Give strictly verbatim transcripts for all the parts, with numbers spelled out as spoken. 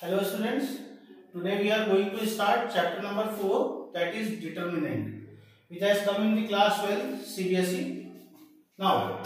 Hello students, today we are going to start chapter number four, that is determinant, which has come in the class twelve C B S E. Now,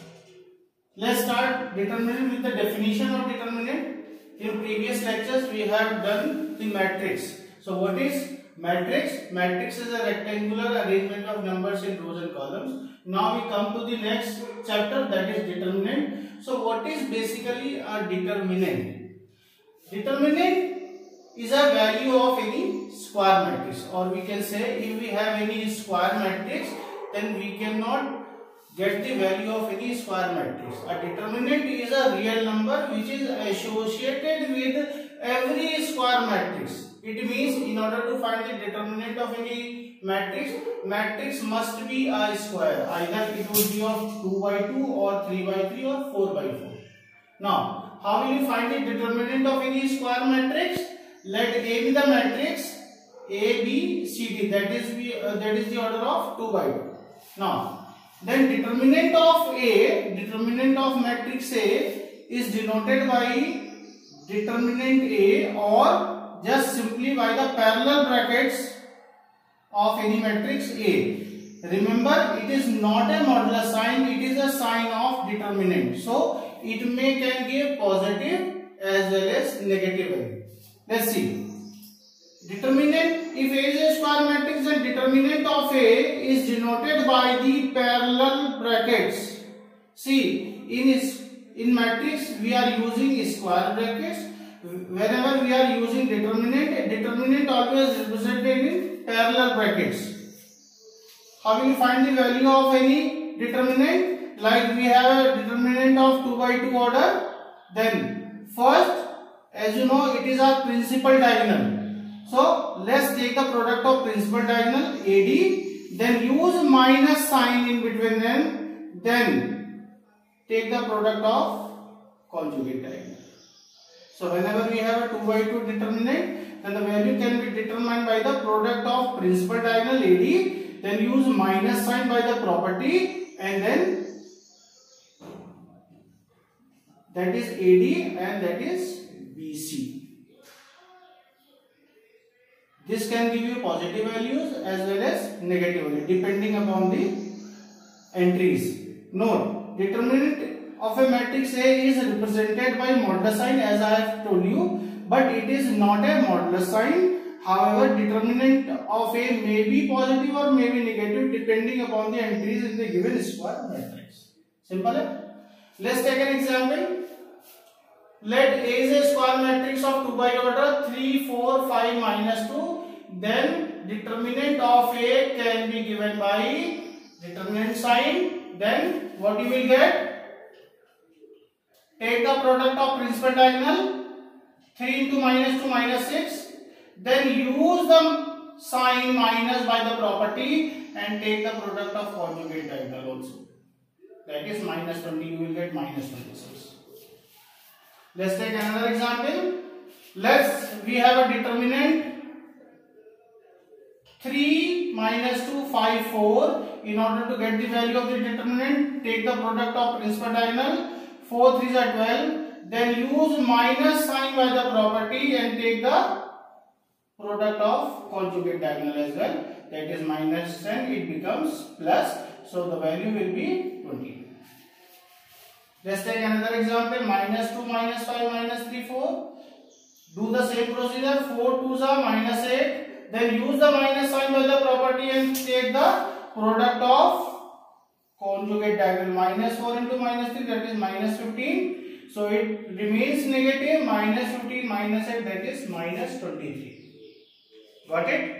let's start determinant with the definition of determinant. In previous lectures we have done the matrix. So what is matrix? Matrix is a rectangular arrangement of numbers in rows and columns. Now we come to the next chapter, that is determinant. So what is basically a determinant? Determinant is a value of any square matrix, or we can say if we have any square matrix, then we cannot get the value of any square matrix. A determinant is a real number which is associated with every square matrix. It means in order to find the determinant of any matrix, matrix must be a square. Either it would be of two by two or three by three or four by four. Now, how will you find the determinant of any square matrix? Let A be the matrix A, B, C, D. That is the uh, that is the order of two by two. Now, then determinant of A, determinant of matrix A is denoted by determinant A or just simply by the parallel brackets of any matrix A. Remember, it is not a modular sign; it is a sign of determinant. So it may can give positive as well as negative value. Let's see. Determinant, if A is a square matrix, then determinant of A is denoted by the parallel brackets. See, in in matrix we are using square brackets. Whenever we are using determinant, determinant always represented in parallel brackets. How will you find the value of any determinant? Like we have a determinant of two by two order, then first, as you know, it is our principal diagonal. So let's take the product of principal diagonal A D, then use minus sign in between them, then take the product of conjugate diagonal. So whenever we have a two by two determinant, then the value can be determined by the product of principal diagonal A D, then use minus sign by the property, and then that is A D and that is B C. This can give you positive values as well as negative values depending upon the entries. Note, determinant of a matrix A is represented by modular sign as I have told you, but it is not a modular sign. However, determinant of A may be positive or may be negative depending upon the entries in the given square matrix. Simple. Let's take an example. Let A is a square matrix of two by order three, four, five, minus two. Then determinant of A can be given by determinant sign. Then what you will get? Take the product of principal diagonal three into minus two minus six. Then use the sign minus by the property and take the product of conjugate diagonal also. That is minus twenty. You will get minus twenty-six. Let's take another example. Let's we have a determinant three minus two, five, four. In order to get the value of the determinant, take the product of principal diagonal. four threes are twelve. Then use minus sign by the property and take the product of conjugate diagonal as well. That is minus ten. It becomes plus. So the value will be twenty. Let's take another example. Minus two, minus five, minus three, four. Do the same procedure. four twos are minus eight. Then use the minus sign by the property and take the product of conjugate diagonal. Minus four into minus three, that is minus fifteen. So it remains negative. Minus fifteen, minus eight, that is minus twenty-three. Got it?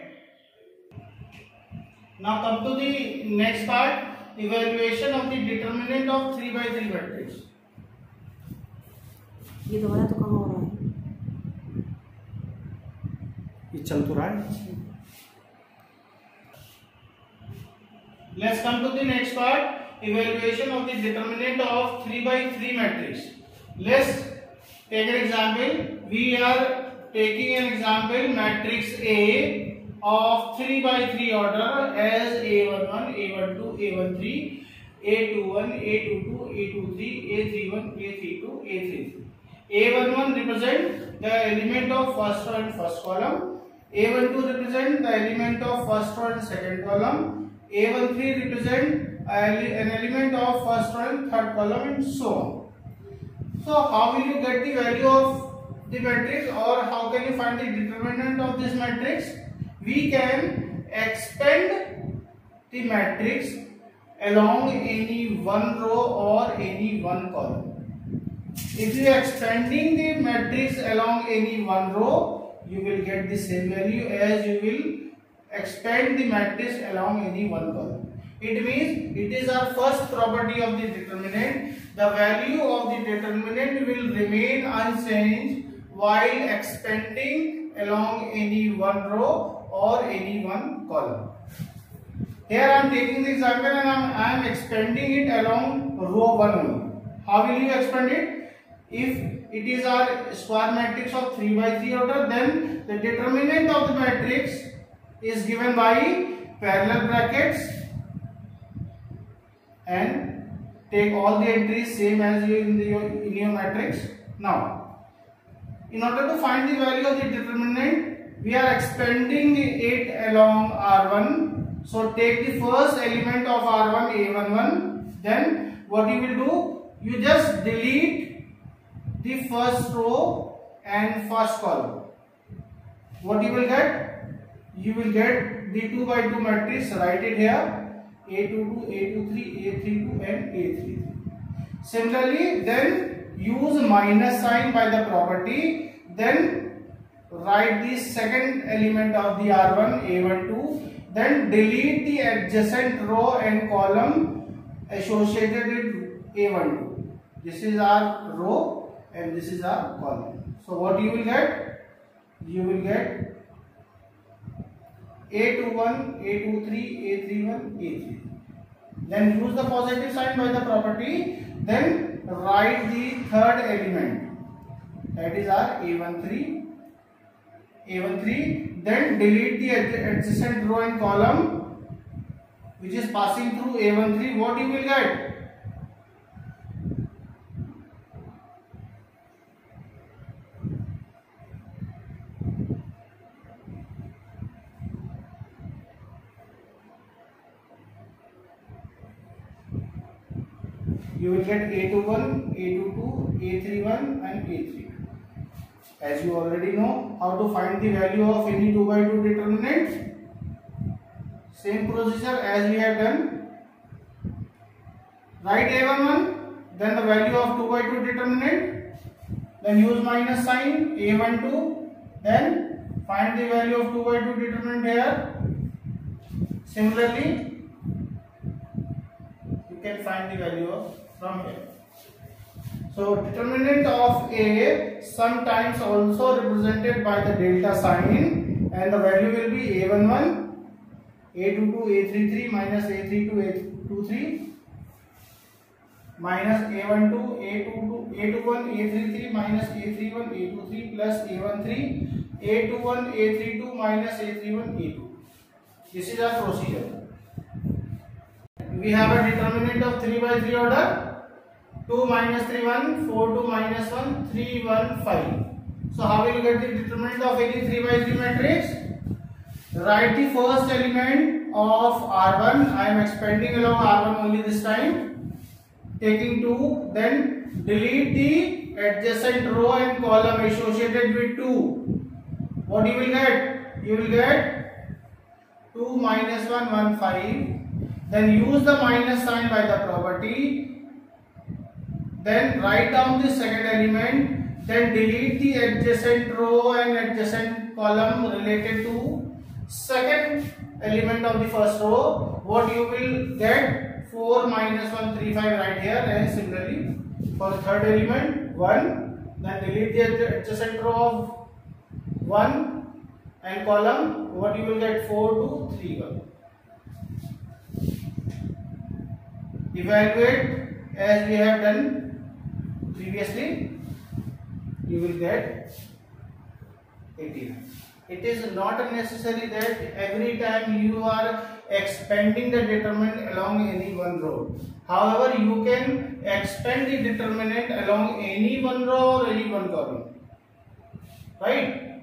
Now come to the next part. Evaluation of the determinant of three by three matrix. ये दोबारा तो कहाँ हो रहा है? ये चल तो रहा है. Let's come to the next part. Evaluation of the determinant of three by three matrix. Let's take an example. We are taking an example matrix A of three by three order as A one one, A one two, A one three, A two one, A two two, A two three, A three one, A three two, A three three. A one one represent the element of first row and first column. A one two represent the element of first row and second column. A one three represent an element of first row and third column, and so on. So how will you get the value of the matrix, or how can you find the determinant of this matrix? We can expand the matrix along any one row or any one column. If you are expanding the matrix along any one row, you will get the same value as you will expand the matrix along any one column. It means it is our first property of the determinant. The value of the determinant will remain unchanged while expanding along any one row or any one column. Here I am taking the example and I am expanding it along row one only. How will you expand it? If it is our square matrix of three by three order, then the determinant of the matrix is given by parallel brackets and take all the entries same as you in, the, in your matrix. Now, in order to find the value of the determinant, we are expanding it along R one. So take the first element of R one, A one one. Then what you will do? You just delete the first row and first column. What you will get? You will get the two by two matrix. Write it here: A two two, A two three, A three two, and A three three. Similarly, then use minus sign by the property. Then write the second element of the R one, A one two. Then delete the adjacent row and column associated with A one two. This is our row and this is our column. So what you will get? You will get A two one, A two three, A three one, A three. Then use the positive sign by the property. Then write the third element. That is our A one three. A one three. Then delete the adjacent row and column which is passing through A one three. What you will get? You will get A two one, A two two, A three one and A three two. As you already know how to find the value of any two by two determinant. Same procedure as we have done. Write A one one, then the value of two by two determinant. Then use minus sign A one two. Then find the value of two by two determinant here. Similarly, you can find the value of from here. So determinant of A sometimes also represented by the delta sign, and the value will be A one one, A two two, A three three minus A three two, A two three minus A one two, A two two, A two one, A three three minus A three one, A two three plus A one three, A two one, A three two minus A three one, A two. This is our procedure. We have a determinant of three by three order. two minus three, one, four, two minus one, three, one, five. So how will you get the determinant of any three by three matrix? Write the first element of R one. I am expanding along R one only this time. Taking two, then delete the adjacent row and column associated with two. What you will get? You will get two minus one, one, five. Then use the minus sign by the property. Then write down the second element. Then delete the adjacent row and adjacent column related to second element of the first row. What you will get? four minus one, three, five right here. And similarly for the third element, one. Then delete the adjacent row of one and column. What you will get? four, two, three, one. Evaluate as we have done previously. You will get eighteen. It is not necessary that every time you are expanding the determinant along any one row. However, you can expand the determinant along any one row or any one column. right?